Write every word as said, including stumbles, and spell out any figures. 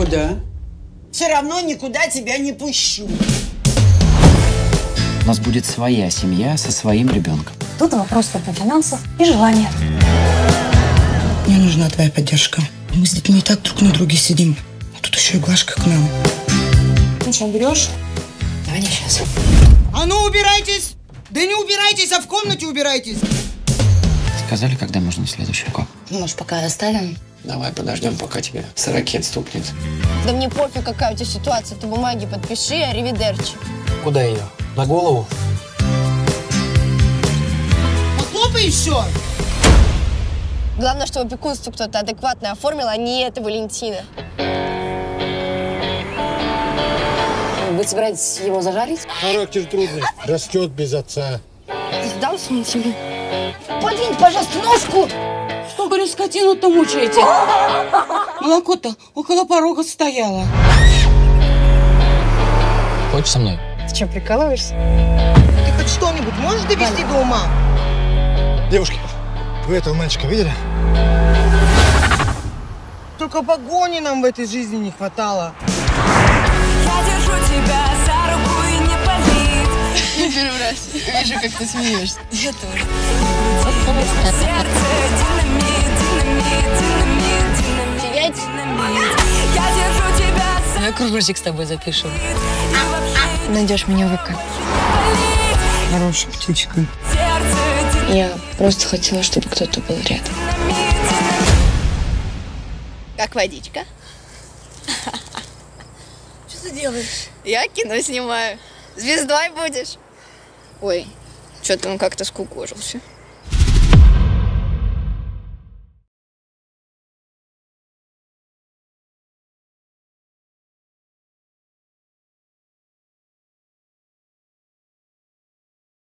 куда? Все равно никуда тебя не пущу. У нас будет своя семья со своим ребенком. Тут вопрос только финансов и желания. Мне нужна твоя поддержка. Мы с детьми и так друг на друге сидим. А тут еще и Глашка к нам. Ну что, берешь? Давай не сейчас. А ну убирайтесь! Да не убирайтесь, а в комнате убирайтесь! Сказали, когда можно следующий коп? Ну, может, пока оставим? Давай подождем, пока тебе с ракет стукнет. Да мне пофиг, какая у тебя ситуация. Ты бумаги подпиши, аривидерчи. Куда ее? На голову? Похлопай еще! Главное, чтобы опекунство кто-то адекватно оформил, а не это Валентина. Вы собираетесь его зажарить? Характер трудный. Растет без отца. Ты сдался на тебе? Подвинь, пожалуйста, ножку! Что, говорю, скотину-то мучаете? Молоко-то около порога стояло. Хочешь со мной? Ты что, прикалываешься? Ты хоть что-нибудь можешь довести до ума? Девушки, вы этого мальчика видели? Только погони нам в этой жизни не хватало. Я держу тебя за руку и не болит. Не первый раз. Вижу, как ты смеешься. Я тоже. Сердце, динамит, динамит, динамит, динамит, динамит. Я держу тебя за Давай кружочек с тобой запишем. Найдешь меня в ВК. Хорошая птичка. сердце, Я просто хотела, чтобы кто-то был рядом. Как водичка? Что ты делаешь? Я кино снимаю. Звездой будешь. Ой, что-то он как-то скукожился.